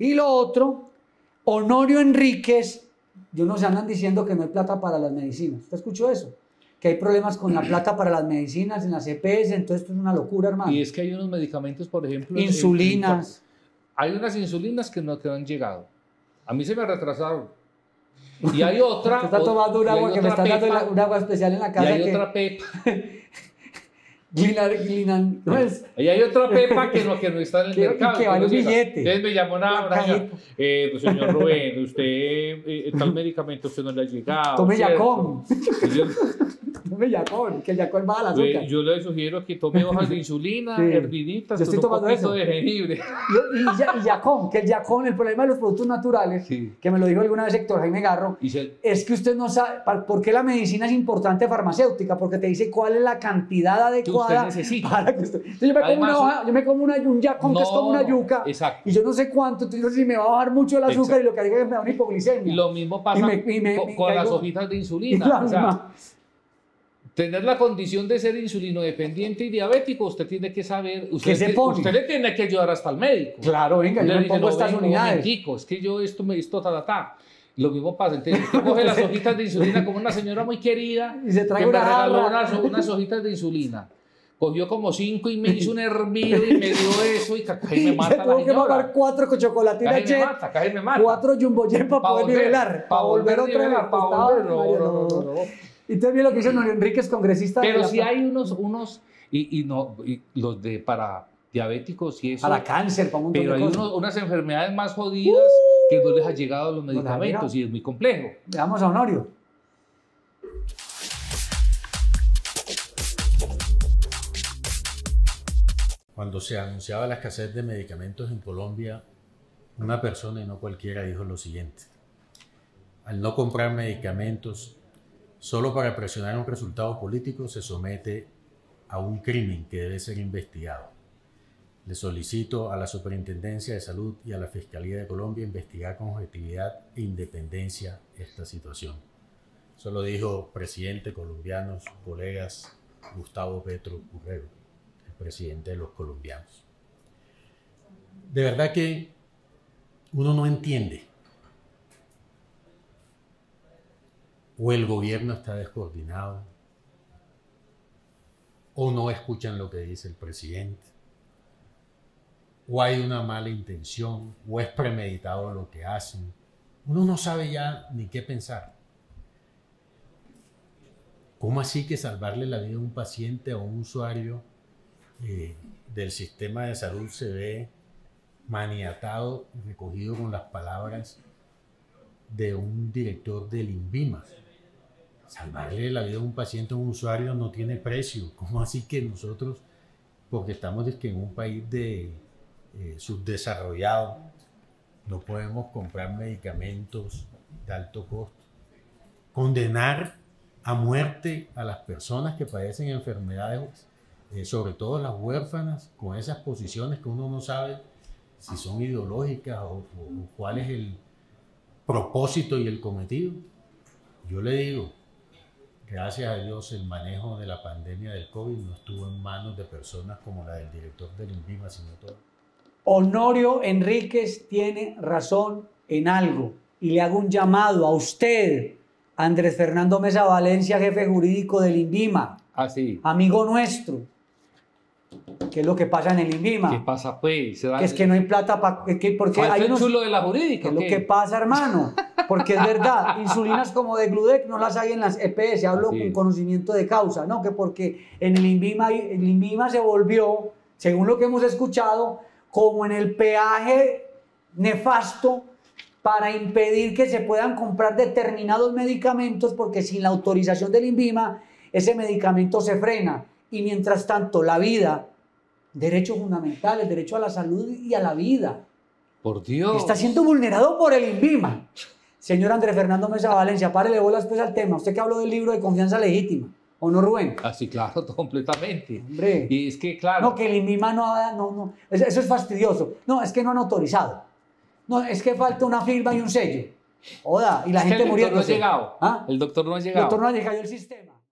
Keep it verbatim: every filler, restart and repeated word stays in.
Y lo otro, Honorio Enríquez, yo no sé, andan diciendo que no hay plata para las medicinas. ¿Usted escuchó eso? Que hay problemas con la plata para las medicinas en las E P S, entonces esto es una locura, hermano. Y es que hay unos medicamentos, por ejemplo... Insulinas. En, en, hay unas insulinas que no, que no han llegado. A mí se me retrasaron. Y hay otra... Usted está tomando un agua que me está dando una, un agua especial en la casa. Y hay que... otra pepa. Glinan, glinan, ¿no es? Y hay otra pepa que no, que no está en el que, mercado. Que vale un billete. Entonces me llamó una, una señora, eh, pues, señor Rubén, usted, eh, tal medicamento usted no le ha llegado. Tome Yacón. Yo, tome Yacón, que el Yacón baja la azúcar. Yo le sugiero que tome hojas de insulina, sí. herviditas, yo estoy con un tomando poquito eso. de jengibre. Y, y, y Yacón, que el Yacón, el problema de los productos naturales, sí. que me lo dijo alguna vez Héctor Jaime Garro, se... es que usted no sabe por qué la medicina es importante farmacéutica, porque te dice cuál es la cantidad adecuada que usted para que usted... Entonces yo me como, Además, una hoja, yo me como una, un Yacón, no, que es como una yuca, exacto. y yo no sé cuánto, entonces no sé si me va a bajar mucho el azúcar, exacto. y lo que haga es que me da una hipoglicemia. Y lo mismo pasa y me, y me, con, me con las hojitas de insulina. O sea, tener la condición de ser insulino dependiente y diabético, usted tiene que saber, usted, se pone? usted le tiene que ayudar hasta al médico. Claro, venga, yo me pongo estas unidades. Es que yo esto me esto ta, ta, ta. Lo mismo pasa, entonces usted coge las hojitas de insulina como una señora muy querida y se trae que una me regaló unas, unas hojitas de insulina. Cogió como cinco y me hizo un hervido y me dio eso y casi me mata la señora. Tuvo que pagar cuatro con chocolatina Jet, me mata, casi me mata. cuatro Jumbo Jet para poder nivelar. Para volver otra vez. Para volver, no, no, no, no, no. Y entonces bien lo que hizo Honorio Enríquez, congresista. Pero si hay unos, unos y, y no, y los de para diabéticos y eso. Para cáncer, para un montón Pero de hay cosas. Unos, unas enfermedades más jodidas uh, que no les ha llegado los medicamentos no y es muy complejo. Veamos a Honorio. Cuando se anunciaba la escasez de medicamentos en Colombia, una persona y no cualquiera dijo lo siguiente: al no comprar medicamentos solo para presionar un resultado político, se somete a un crimen que debe ser investigado. Le solicito a la Superintendencia de Salud y a la Fiscalía de Colombia investigar con objetividad e independencia esta situación. Eso lo dijo presidente colombianos, colegas Gustavo Petro Urrego, el presidente de los colombianos. De verdad que uno no entiende. O el gobierno está descoordinado, o no escuchan lo que dice el presidente, o hay una mala intención, o es premeditado lo que hacen. Uno no sabe ya ni qué pensar. ¿Cómo así que salvarle la vida a un paciente o a un usuario eh, del sistema de salud se ve maniatado y recogido con las palabras de un director del INVIMA? Salvarle la vida a un paciente o un usuario no tiene precio. ¿Cómo así que nosotros, porque estamos en un país de, eh, subdesarrollado, no podemos comprar medicamentos de alto costo? Condenar a muerte a las personas que padecen enfermedades, eh, sobre todo las huérfanas, con esas posiciones que uno no sabe si son ideológicas o, o, o cuál es el propósito y el cometido. Yo le digo, gracias a Dios el manejo de la pandemia del COVID no estuvo en manos de personas como la del director del INVIMA, sino todo. Honorio Enríquez tiene razón en algo y le hago un llamado a usted, Andrés Fernando Mesa Valencia, jefe jurídico del INVIMA, ah, sí. amigo nuestro. ¿Qué es lo que pasa en el INVIMA? ¿Qué pasa, pues? Que es que no hay plata para... Porque hay unos... chulo de la jurídica. ¿Qué es lo que pasa, hermano? Porque es verdad, insulinas como de Gludec no las hay en las E P S, hablo con conocimiento de causa, ¿no? Que porque en el INVIMA, el INVIMA se volvió, según lo que hemos escuchado, como en el peaje nefasto para impedir que se puedan comprar determinados medicamentos, porque sin la autorización del INVIMA ese medicamento se frena. Y mientras tanto, la vida, derechos fundamentales, derecho a la salud y a la vida, por Dios, está siendo vulnerado por el INVIMA. Señor Andrés Fernando Mesa Valencia, párele bolas pues al tema. Usted que habló del libro de confianza legítima, ¿o no, Rubén? Ah, sí, claro, completamente. Hombre. Y es que, claro. No, que el INVIMA no ha... No, no, eso es fastidioso. No, es que no han autorizado. No, es que falta una firma y un sello. Joda, y la es gente que el muriendo. doctor no ha llegado. ¿Ah? El doctor no ha llegado. El doctor no ha llegado al sistema.